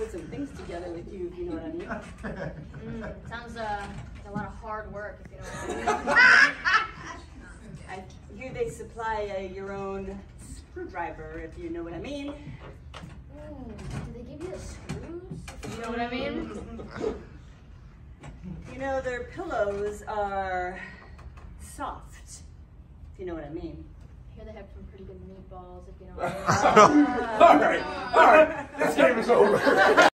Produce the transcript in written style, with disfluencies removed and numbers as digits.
put some things together with you, if you know what I mean. Sounds like a lot of hard work, if you know what I mean. I hear they supply your own screwdriver, if you know what I mean. Ooh, do they give you the screws, if you know what I mean? You know, their pillows are soft, if you know what I mean. I hear they have some pretty good meatballs, if you know what I mean. All right, this game is over.